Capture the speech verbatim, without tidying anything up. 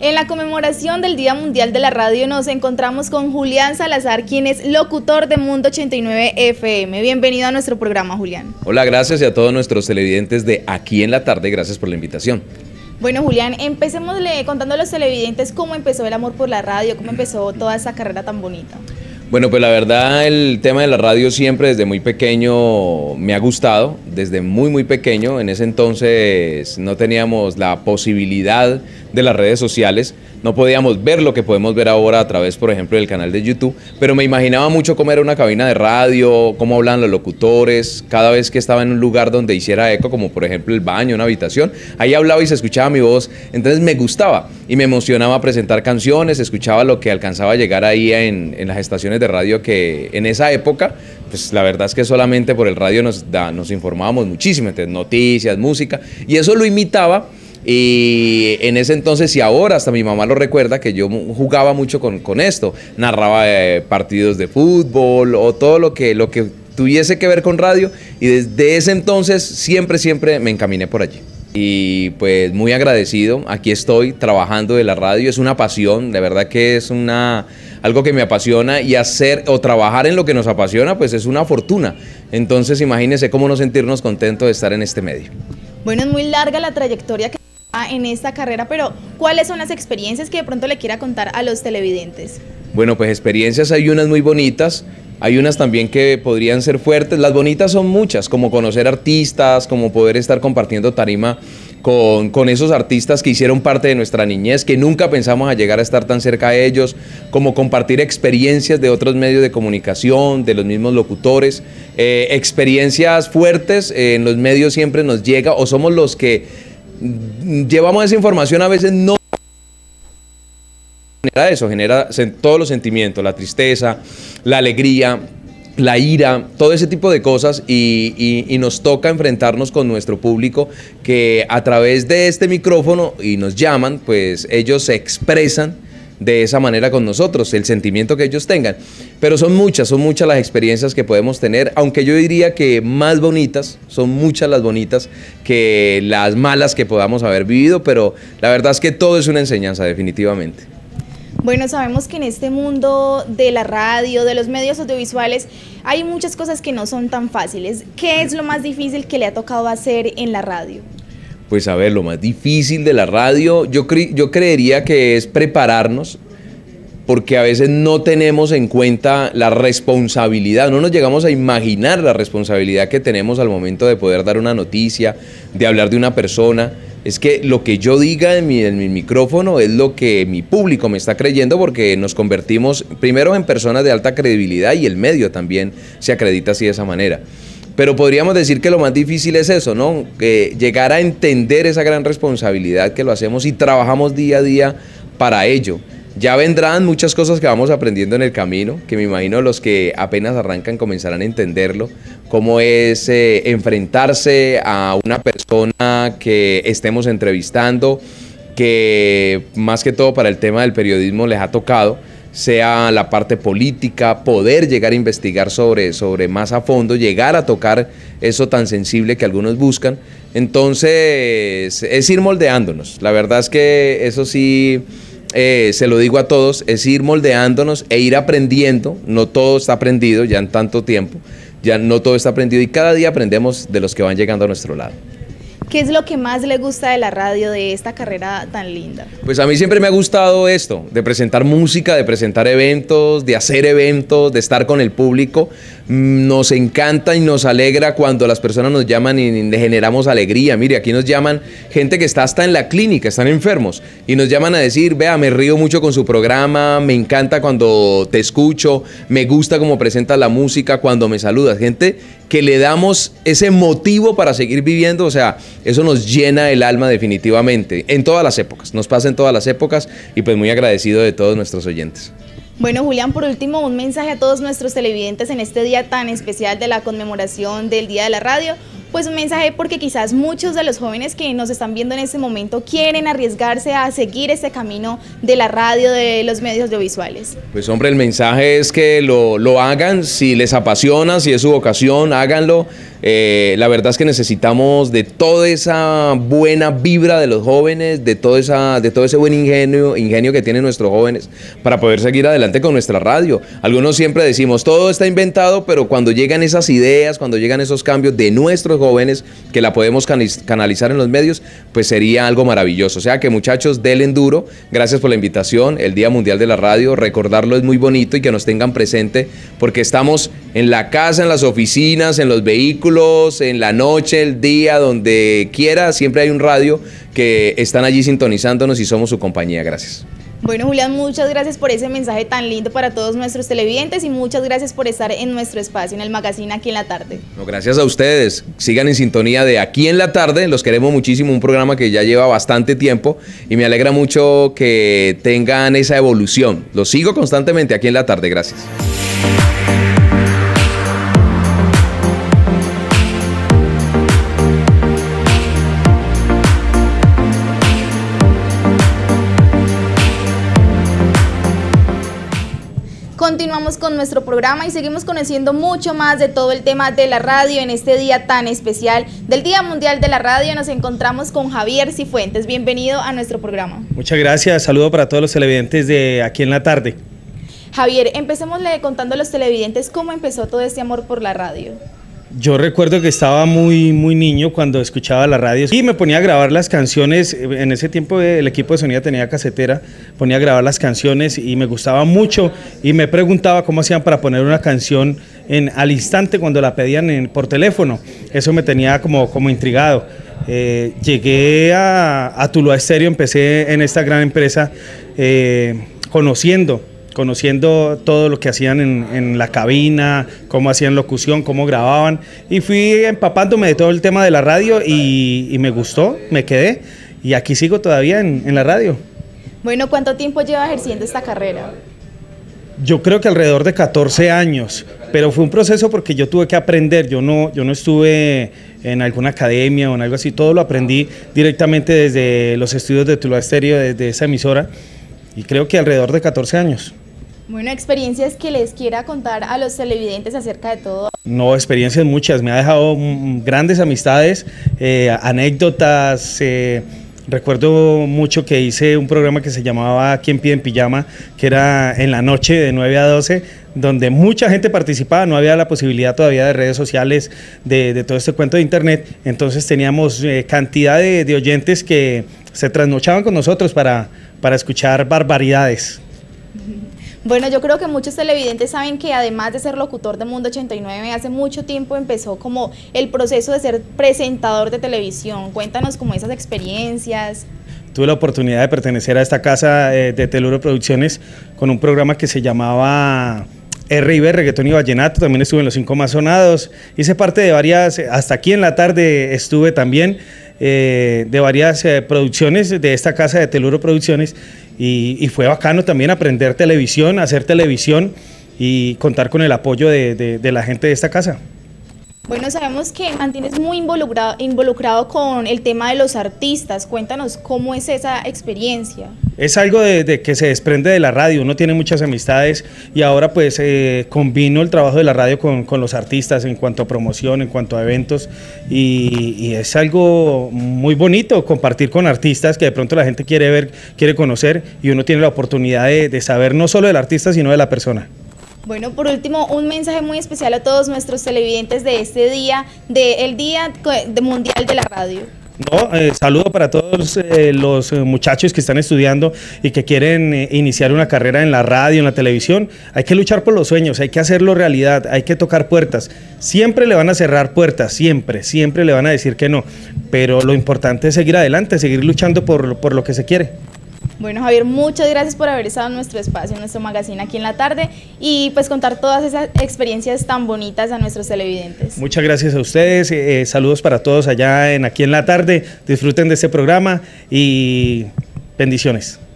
En la conmemoración del Día Mundial de la Radio nos encontramos con Julián Salazar, quien es locutor de Mundo ochenta y nueve F M. Bienvenido a nuestro programa, Julián. Hola, gracias y a todos nuestros televidentes de Aquí en la Tarde, gracias por la invitación. Bueno, Julián, empecémosle contando a los televidentes cómo empezó el amor por la radio, cómo empezó toda esa carrera tan bonita. Bueno, pues la verdad el tema de la radio siempre desde muy pequeño me ha gustado, desde muy muy pequeño. En ese entonces no teníamos la posibilidad de las redes sociales, no podíamos ver lo que podemos ver ahora a través, por ejemplo, del canal de YouTube, pero me imaginaba mucho cómo era una cabina de radio, cómo hablaban los locutores, cada vez que estaba en un lugar donde hiciera eco, como por ejemplo el baño, una habitación, ahí hablaba y se escuchaba mi voz, entonces me gustaba y me emocionaba presentar canciones, escuchaba lo que alcanzaba a llegar ahí en, en las estaciones de radio que en esa época, pues la verdad es que solamente por el radio nos, da, nos informábamos muchísimo, entonces noticias, música, y eso lo imitaba. Y en ese entonces y ahora hasta mi mamá lo recuerda que yo jugaba mucho con, con esto, narraba eh, partidos de fútbol o todo lo que, lo que tuviese que ver con radio, y desde ese entonces siempre, siempre me encaminé por allí. Y pues muy agradecido, aquí estoy trabajando de la radio, es una pasión, de verdad que es una, algo que me apasiona, y hacer o trabajar en lo que nos apasiona pues es una fortuna, entonces imagínense cómo no sentirnos contentos de estar en este medio. Bueno, es muy larga la trayectoria que en esta carrera, pero ¿cuáles son las experiencias que de pronto le quiera contar a los televidentes? Bueno, pues experiencias hay unas muy bonitas, hay unas también que podrían ser fuertes. Las bonitas son muchas, como conocer artistas, como poder estar compartiendo tarima con, con esos artistas que hicieron parte de nuestra niñez, que nunca pensamos a llegar a estar tan cerca de ellos, como compartir experiencias de otros medios de comunicación, de los mismos locutores, eh, experiencias fuertes, eh, en los medios siempre nos llega, o somos los que llevamos esa información, a veces no genera eso, genera todos los sentimientos, la tristeza, la alegría, la ira, todo ese tipo de cosas, y, y, y nos toca enfrentarnos con nuestro público que a través de este micrófono y nos llaman, pues ellos se expresan de esa manera con nosotros, el sentimiento que ellos tengan. Pero son muchas, son muchas las experiencias que podemos tener, aunque yo diría que más bonitas, son muchas las bonitas que las malas que podamos haber vivido, pero la verdad es que todo es una enseñanza, definitivamente. Bueno, sabemos que en este mundo de la radio, de los medios audiovisuales, hay muchas cosas que no son tan fáciles. ¿Qué es lo más difícil que le ha tocado hacer en la radio? Pues a ver, lo más difícil de la radio, yo, cre yo creería que es prepararnos, porque a veces no tenemos en cuenta la responsabilidad, no nos llegamos a imaginar la responsabilidad que tenemos al momento de poder dar una noticia, de hablar de una persona. Es que lo que yo diga en mi, en mi micrófono es lo que mi público me está creyendo, porque nos convertimos primero en personas de alta credibilidad y el medio también se acredita así de esa manera. Pero podríamos decir que lo más difícil es eso, ¿no? Que llegar a entender esa gran responsabilidad que lo hacemos y trabajamos día a día para ello. Ya vendrán muchas cosas que vamos aprendiendo en el camino, que me imagino los que apenas arrancan comenzarán a entenderlo, cómo es eh, enfrentarse a una persona que estemos entrevistando, que más que todo para el tema del periodismo les ha tocado, sea la parte política, poder llegar a investigar sobre, sobre más a fondo, llegar a tocar eso tan sensible que algunos buscan. Entonces es ir moldeándonos, la verdad es que eso sí, eh, se lo digo a todos, es ir moldeándonos e ir aprendiendo. No todo está aprendido ya en tanto tiempo, ya no todo está aprendido, y cada día aprendemos de los que van llegando a nuestro lado. ¿Qué es lo que más le gusta de la radio, de esta carrera tan linda? Pues a mí siempre me ha gustado esto, de presentar música, de presentar eventos, de hacer eventos, de estar con el público. Nos encanta y nos alegra cuando las personas nos llaman y le generamos alegría. Mire, aquí nos llaman gente que está hasta en la clínica, están enfermos, y nos llaman a decir, vea, me río mucho con su programa, me encanta cuando te escucho, me gusta cómo presentas la música, cuando me saludas. Gente que le damos ese motivo para seguir viviendo, o sea, eso nos llena el alma definitivamente, en todas las épocas, nos pasa en todas las épocas, y pues muy agradecido de todos nuestros oyentes. Bueno, Julián, por último, un mensaje a todos nuestros televidentes en este día tan especial de la conmemoración del Día de la Radio. pues un mensaje, porque quizás muchos de los jóvenes que nos están viendo en este momento quieren arriesgarse a seguir este camino de la radio, de los medios audiovisuales. Pues hombre, el mensaje es que lo, lo hagan, si les apasiona, si es su vocación, háganlo. Eh, la verdad es que necesitamos de toda esa buena vibra de los jóvenes, de, toda esa, de todo ese buen ingenio, ingenio que tienen nuestros jóvenes para poder seguir adelante con nuestra radio. Algunos siempre decimos, todo está inventado, pero cuando llegan esas ideas, cuando llegan esos cambios de nuestros jóvenes, que la podemos canalizar en los medios, pues sería algo maravilloso. O sea que muchachos, denle duro, gracias por la invitación, el Día Mundial de la Radio, recordarlo es muy bonito y que nos tengan presente, porque estamos en la casa, en las oficinas, en los vehículos, en la noche, el día, donde quiera, siempre hay un radio que están allí sintonizándonos y somos su compañía. Gracias. Bueno, Julián, muchas gracias por ese mensaje tan lindo para todos nuestros televidentes y muchas gracias por estar en nuestro espacio, en el Magazine Aquí en la Tarde. No, gracias a ustedes. Sigan en sintonía de Aquí en la Tarde. Los queremos muchísimo, un programa que ya lleva bastante tiempo y me alegra mucho que tengan esa evolución. Los sigo constantemente aquí en la tarde. Gracias. Continuamos con nuestro programa y seguimos conociendo mucho más de todo el tema de la radio en este día tan especial del Día Mundial de la Radio. Nos encontramos con Javier Cifuentes. Bienvenido a nuestro programa. Muchas gracias. Saludo para todos los televidentes de Aquí en la Tarde. Javier, empecémosle contando a los televidentes cómo empezó todo este amor por la radio. Yo recuerdo que estaba muy, muy niño cuando escuchaba la radio y me ponía a grabar las canciones. En ese tiempo el equipo de sonido tenía casetera, ponía a grabar las canciones y me gustaba mucho y me preguntaba cómo hacían para poner una canción en, al instante cuando la pedían en, por teléfono. Eso me tenía como, como intrigado. Eh, llegué a, a Tuluá Estéreo, empecé en esta gran empresa eh, conociendo conociendo todo lo que hacían en, en la cabina, cómo hacían locución, cómo grababan, y fui empapándome de todo el tema de la radio y, y me gustó, me quedé, y aquí sigo todavía en, en la radio. Bueno, ¿cuánto tiempo lleva ejerciendo esta carrera? Yo creo que alrededor de catorce años, pero fue un proceso porque yo tuve que aprender, yo no, yo no estuve en alguna academia o en algo así, todo lo aprendí directamente desde los estudios de Tuluá Estéreo, desde esa emisora, y creo que alrededor de catorce años. Bueno, experiencias que les quiera contar a los televidentes acerca de todo. No, experiencias muchas, me ha dejado mm, grandes amistades, eh, anécdotas, eh, recuerdo mucho que hice un programa que se llamaba ¿Quién pide en pijama?, que era en la noche de nueve a doce, donde mucha gente participaba, no había la posibilidad todavía de redes sociales, de, de todo este cuento de internet, entonces teníamos eh, cantidad de, de oyentes que se trasnochaban con nosotros para, para escuchar barbaridades. Bueno, yo creo que muchos televidentes saben que además de ser locutor de Mundo ochenta y nueve, hace mucho tiempo empezó como el proceso de ser presentador de televisión. Cuéntanos como esas experiencias. Tuve la oportunidad de pertenecer a esta casa eh, de Teluro Producciones con un programa que se llamaba R y B, Reggaetón y Vallenato. También estuve en Los Cinco Más Sonados, hice parte de varias, hasta Aquí en la Tarde estuve también, eh, de varias eh, producciones de esta casa de Teluro Producciones. Y, y fue bacano también aprender televisión, hacer televisión y contar con el apoyo de, de, de la gente de esta casa. Bueno, sabemos que mantienes muy involucrado, involucrado con el tema de los artistas. Cuéntanos cómo es esa experiencia. Es algo de, de que se desprende de la radio, uno tiene muchas amistades y ahora pues eh, combino el trabajo de la radio con, con los artistas en cuanto a promoción, en cuanto a eventos y, y es algo muy bonito compartir con artistas que de pronto la gente quiere ver, quiere conocer y uno tiene la oportunidad de, de saber no solo del artista sino de la persona. Bueno, por último, un mensaje muy especial a todos nuestros televidentes de este día, del Día Mundial de la Radio. No, eh, saludo para todos eh, los eh, muchachos que están estudiando y que quieren eh, iniciar una carrera en la radio, en la televisión. Hay que luchar por los sueños, hay que hacerlo realidad, hay que tocar puertas. Siempre le van a cerrar puertas, siempre, siempre le van a decir que no. Pero lo importante es seguir adelante, seguir luchando por, por lo que se quiere. Bueno, Javier, muchas gracias por haber estado en nuestro espacio, en nuestro magazine Aquí en la Tarde y pues contar todas esas experiencias tan bonitas a nuestros televidentes. Muchas gracias a ustedes, eh, saludos para todos allá en Aquí en la Tarde, disfruten de este programa y bendiciones.